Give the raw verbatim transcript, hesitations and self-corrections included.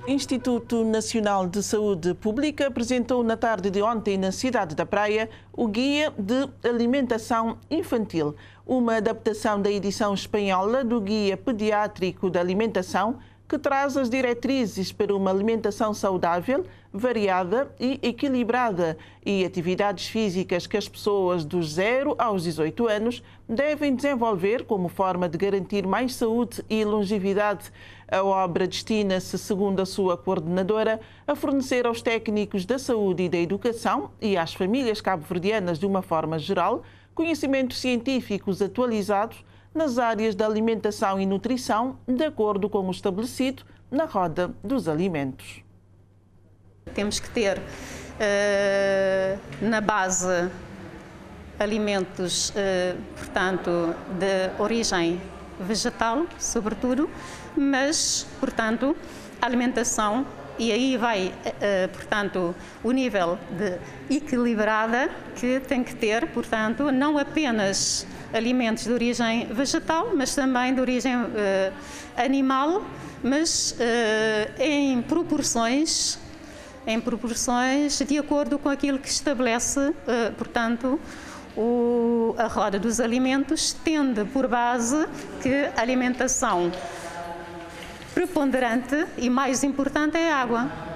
O Instituto Nacional de Saúde Pública apresentou na tarde de ontem na cidade da Praia o Guia de Alimentação Infantil, uma adaptação da edição espanhola do Guia Pediátrico de Alimentação, que traz as diretrizes para uma alimentação saudável, variada e equilibrada e atividades físicas que as pessoas dos zero aos dezoito anos devem desenvolver como forma de garantir mais saúde e longevidade. A obra destina-se, segundo a sua coordenadora, a fornecer aos técnicos da saúde e da educação e às famílias cabo-verdianas de uma forma geral conhecimentos científicos atualizados nas áreas da alimentação e nutrição, de acordo com o estabelecido na Roda dos Alimentos. Temos que ter uh, na base alimentos, uh, portanto, de origem vegetal, sobretudo, mas, portanto, alimentação, e aí vai, uh, portanto, o nível de equilibrada que tem que ter, portanto, não apenas alimentos de origem vegetal, mas também de origem uh, animal, mas uh, em proporções, em proporções de acordo com aquilo que estabelece, uh, portanto, o, a Roda dos Alimentos, tendo por base que a alimentação preponderante e mais importante é a água.